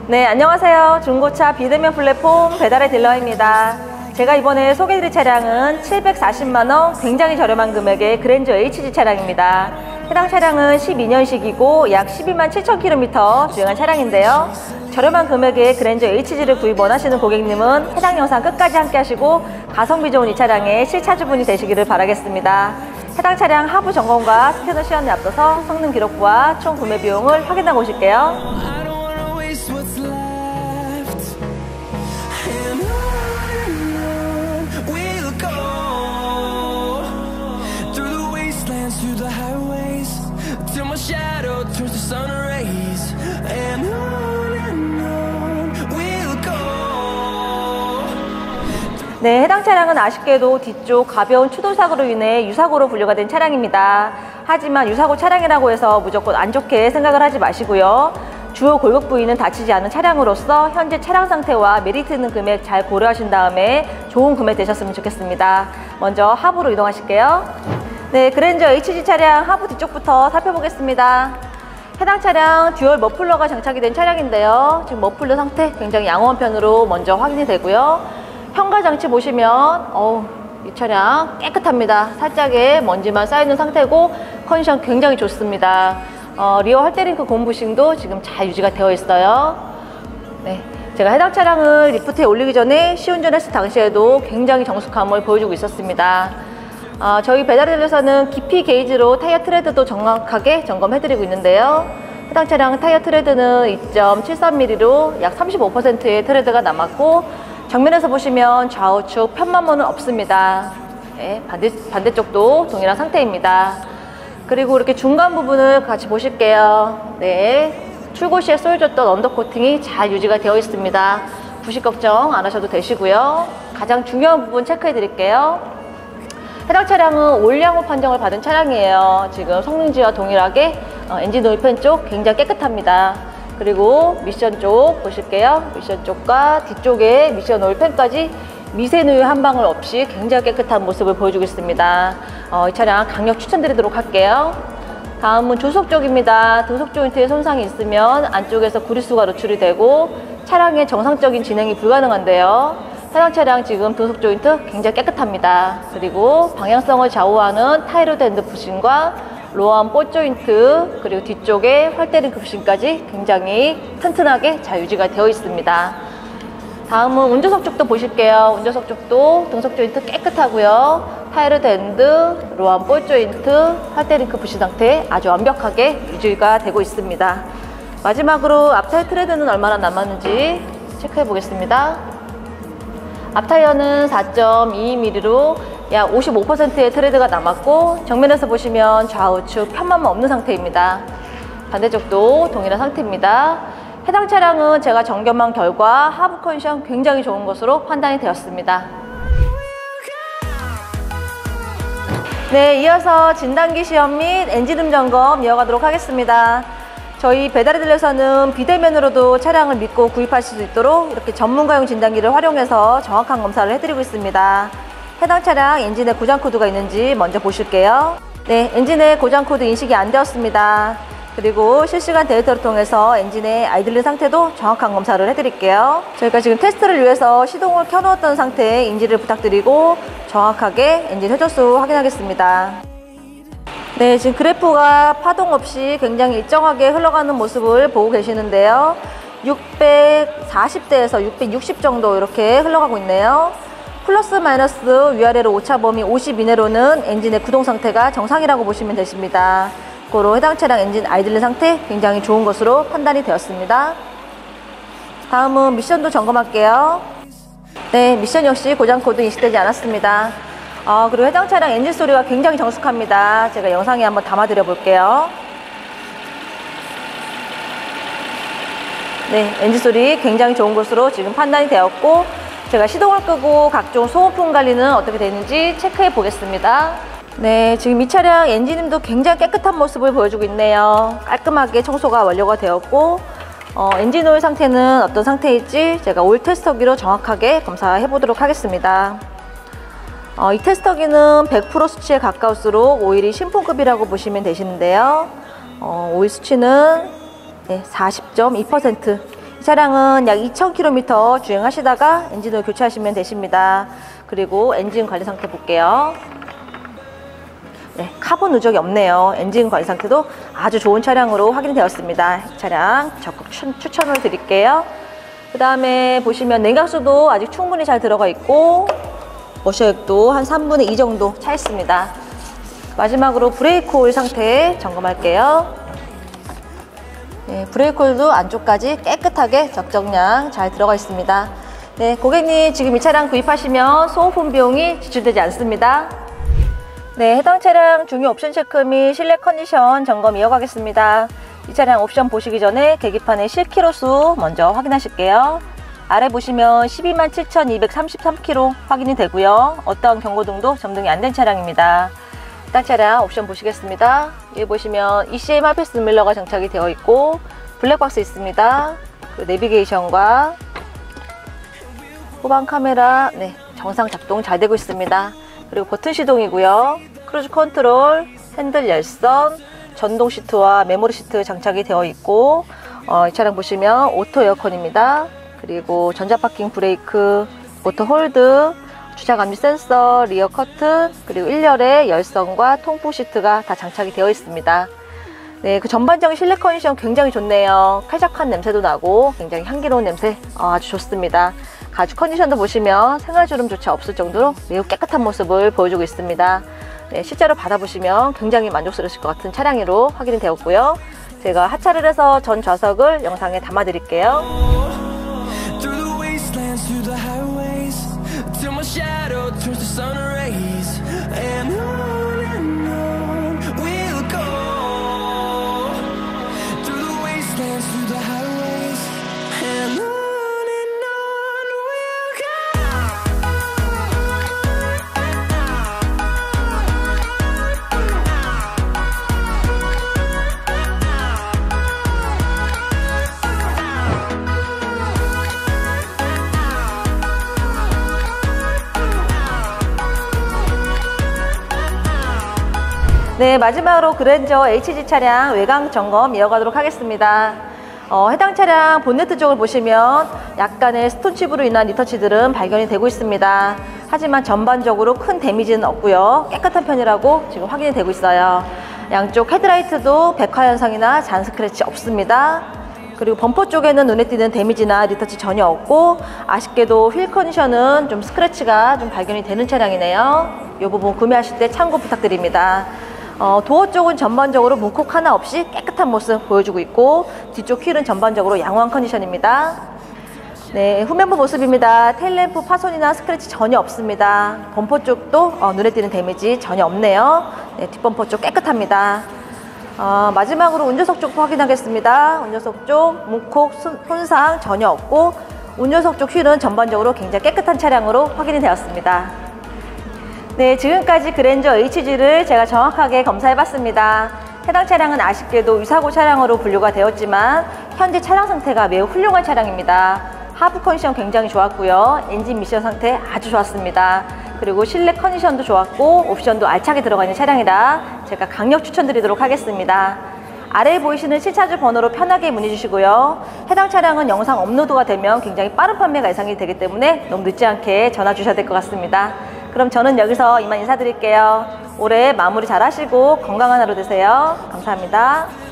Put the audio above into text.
네, 안녕하세요. 중고차 비대면 플랫폼 배달의 딜러입니다. 제가 이번에 소개해드릴 차량은 740만원 굉장히 저렴한 금액의 그랜저 HG 차량입니다. 해당 차량은 12년식이고 약 12만 7천 km 주행한 차량인데요. 저렴한 금액의 그랜저 HG를 구입 원하시는 고객님은 해당 영상 끝까지 함께 하시고 가성비 좋은 이 차량의 실차주분이 되시기를 바라겠습니다. 해당 차량 하부 점검과 스캐너 시연에 앞서서 성능 기록부와 총 구매 비용을 확인하고 오실게요. 네, 해당 차량은 아쉽게도 뒤쪽 가벼운 추돌사고로 인해 유사고로 분류가 된 차량입니다. 하지만 유사고 차량이라고 해서 무조건 안 좋게 생각을 하지 마시고요. 주요 골격 부위는 다치지 않은 차량으로서 현재 차량 상태와 메리트 있는 금액 잘 고려하신 다음에 좋은 구매 되셨으면 좋겠습니다. 먼저 하부로 이동하실게요. 네, 그랜저 HG 차량 하부 뒤쪽부터 살펴보겠습니다. 해당 차량 듀얼 머플러가 장착이 된 차량인데요. 지금 머플러 상태 굉장히 양호한 편으로 먼저 확인이 되고요. 현가 장치 보시면 이 차량 깨끗합니다. 살짝의 먼지만 쌓여있는 상태고 컨디션 굉장히 좋습니다. 리어 할때링크 고무 부싱도 지금 잘 유지가 되어 있어요. 네, 제가 해당 차량을 리프트에 올리기 전에 시운전했을 당시에도 굉장히 정숙함을 보여주고 있었습니다. 저희 배달앱에서는 깊이 게이지로 타이어 트레드도 정확하게 점검해드리고 있는데요. 해당 차량 타이어 트레드는 2.73mm로 약 35%의 트레드가 남았고 정면에서 보시면 좌우측 편마모는 없습니다. 네, 반대쪽도 동일한 상태입니다. 그리고 이렇게 중간 부분을 같이 보실게요. 네, 출고 시에 쏘여졌던 언더코팅이 잘 유지가 되어 있습니다. 부식 걱정 안 하셔도 되시고요. 가장 중요한 부분 체크해 드릴게요. 해당 차량은 올량호 판정을 받은 차량이에요. 지금 성능지와 동일하게 엔진 오일 팬 쪽 굉장히 깨끗합니다. 그리고 미션 쪽 보실게요. 미션 쪽과 뒤쪽에 미션 오일 팬까지 미세누유 한 방울 없이 굉장히 깨끗한 모습을 보여주고 있습니다. 이 차량 강력 추천드리도록 할게요. 다음은 조석 쪽입니다. 등속 조인트에 손상이 있으면 안쪽에서 구리수가 노출이 되고 차량의 정상적인 진행이 불가능한데요. 해당 차량 지금 등속 조인트 굉장히 깨끗합니다. 그리고 방향성을 좌우하는 타이로드 핸드 부싱과 로어암 볼 조인트 그리고 뒤쪽에 활대링크 부싱까지 굉장히 튼튼하게 잘 유지가 되어 있습니다. 다음은 운전석 쪽도 보실게요. 운전석 쪽도 등속 조인트 깨끗하고요. 타이로드 핸드, 로어암 볼 조인트, 활대링크 부싱 상태 아주 완벽하게 유지가 되고 있습니다. 마지막으로 앞타이어 트레드는 얼마나 남았는지 체크해 보겠습니다. 앞타이어는 4.22mm로 약 55%의 트레드가 남았고 정면에서 보시면 좌우측 편마모 없는 상태입니다. 반대쪽도 동일한 상태입니다. 해당 차량은 제가 점검한 결과 하부 컨디션 굉장히 좋은 것으로 판단이 되었습니다. 네, 이어서 진단기 시험 및 엔진음 점검 이어가도록 하겠습니다. 저희 배달의 딜러에서는 비대면으로도 차량을 믿고 구입하실 수 있도록 이렇게 전문가용 진단기를 활용해서 정확한 검사를 해드리고 있습니다. 해당 차량 엔진에 고장 코드가 있는지 먼저 보실게요. 네, 엔진에 고장 코드 인식이 안 되었습니다. 그리고 실시간 데이터를 통해서 엔진의 아이들링 상태도 정확한 검사를 해드릴게요. 저희가 지금 테스트를 위해서 시동을 켜놓았던 상태의 인지를 부탁드리고 정확하게 엔진 회전수 확인하겠습니다. 네, 지금 그래프가 파동 없이 굉장히 일정하게 흘러가는 모습을 보고 계시는데요. 640대에서 660 정도 이렇게 흘러가고 있네요. 플러스 마이너스 위아래로 오차 범위 50 이내로는 엔진의 구동 상태가 정상이라고 보시면 되십니다. 고로 해당 차량 엔진 아이들링 상태 굉장히 좋은 것으로 판단이 되었습니다. 다음은 미션도 점검할게요. 네, 미션 역시 고장 코드 인식되지 않았습니다. 그리고 해당 차량 엔진 소리가 굉장히 정숙합니다. 제가 영상에 한번 담아드려 볼게요. 네, 엔진 소리 굉장히 좋은 것으로 지금 판단이 되었고 제가 시동을 끄고 각종 소모품 관리는 어떻게 되는지 체크해 보겠습니다. 네, 지금 이 차량 엔진음도 굉장히 깨끗한 모습을 보여주고 있네요. 깔끔하게 청소가 완료가 되었고 엔진 오일 상태는 어떤 상태일지 제가 오일 테스터기로 정확하게 검사해 보도록 하겠습니다. 이 테스터기는 100% 수치에 가까울수록 오일이 신품급이라고 보시면 되시는데요. 오일 수치는 40.2%, 이 차량은 약 2000km 주행하시다가 엔진을 교체하시면 되십니다. 그리고 엔진 관리 상태 볼게요. 네, 카본 누적이 없네요. 엔진 관리 상태도 아주 좋은 차량으로 확인이 되었습니다. 이 차량 적극 추천을 드릴게요. 그 다음에 보시면 냉각수도 아직 충분히 잘 들어가 있고 워셔액도 한 3분의 2 정도 차 있습니다. 마지막으로 브레이크 오일 상태 점검할게요. 네, 브레이크 오일도 안쪽까지 깨끗하게 적정량 잘 들어가 있습니다. 네, 고객님 지금 이 차량 구입하시면 소모품 비용이 지출되지 않습니다. 네, 해당 차량 중요 옵션 체크 및 실내 컨디션 점검 이어가겠습니다. 이 차량 옵션 보시기 전에 계기판의 실키로수 먼저 확인하실게요. 아래 보시면 127,233km 확인이 되고요. 어떠한 경고등도 점등이 안 된 차량입니다. 해당 차량 옵션 보시겠습니다. 여기 보시면 ECM 하피스 밀러가 장착이 되어 있고 블랙박스 있습니다. 그리고 내비게이션과 후방 카메라 정상 작동 잘 되고 있습니다. 그리고 버튼 시동이고요. 크루즈 컨트롤, 핸들 열선, 전동 시트와 메모리 시트 장착이 되어 있고 이 차량 보시면 오토 에어컨입니다. 그리고 전자파킹 브레이크, 오토 홀드, 주차감지 센서, 리어 커튼, 그리고 1열의 열선과 통풍 시트가 다 장착이 되어 있습니다. 네, 그 전반적인 실내 컨디션 굉장히 좋네요. 쾌적한 냄새도 나고 굉장히 향기로운 냄새 아주 좋습니다. 가죽 컨디션도 보시면 생활주름조차 없을 정도로 매우 깨끗한 모습을 보여주고 있습니다. 네, 실제로 받아보시면 굉장히 만족스러우실 것 같은 차량으로 확인이 되었고요. 제가 하차를 해서 전 좌석을 영상에 담아 드릴게요. 네, 마지막으로 그랜저 HG 차량 외관 점검 이어가도록 하겠습니다. 해당 차량 본네트 쪽을 보시면 약간의 스톤칩으로 인한 리터치들은 발견이 되고 있습니다. 하지만 전반적으로 큰 데미지는 없고요. 깨끗한 편이라고 지금 확인이 되고 있어요. 양쪽 헤드라이트도 백화 현상이나 잔 스크래치 없습니다. 그리고 범퍼 쪽에는 눈에 띄는 데미지나 리터치 전혀 없고 아쉽게도 휠 컨디션은 좀 스크래치가 좀 발견이 되는 차량이네요. 이 부분 구매하실 때 참고 부탁드립니다. 도어 쪽은 전반적으로 문콕 하나 없이 깨끗한 모습 보여주고 있고 뒤쪽 휠은 전반적으로 양호한 컨디션입니다. 네, 후면부 모습입니다. 테일램프 파손이나 스크래치 전혀 없습니다. 범퍼 쪽도 눈에 띄는 데미지 전혀 없네요. 네, 뒷범퍼 쪽 깨끗합니다. 마지막으로 운전석 쪽 확인하겠습니다. 운전석 쪽 문콕 손상 전혀 없고 운전석 쪽 휠은 전반적으로 굉장히 깨끗한 차량으로 확인이 되었습니다. 네, 지금까지 그랜저 HG를 제가 정확하게 검사해봤습니다. 해당 차량은 아쉽게도 유사고 차량으로 분류가 되었지만 현재 차량 상태가 매우 훌륭한 차량입니다. 하부 컨디션 굉장히 좋았고요. 엔진 미션 상태 아주 좋았습니다. 그리고 실내 컨디션도 좋았고 옵션도 알차게 들어가 있는 차량이라 제가 강력 추천드리도록 하겠습니다. 아래에 보이시는 실차주 번호로 편하게 문의 주시고요. 해당 차량은 영상 업로드가 되면 굉장히 빠른 판매가 예상이 되기 때문에 너무 늦지 않게 전화 주셔야 될 것 같습니다. 그럼 저는 여기서 이만 인사드릴게요. 올해 마무리 잘 하시고 건강한 하루 되세요. 감사합니다.